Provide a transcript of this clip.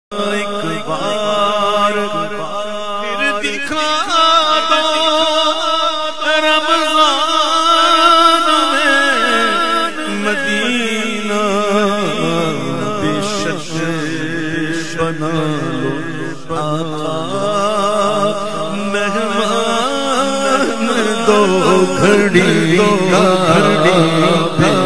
एक बार फिर दिखा दो रमज़ान में मदीना, बेशक बना लो आका मेहमान दो घड़ी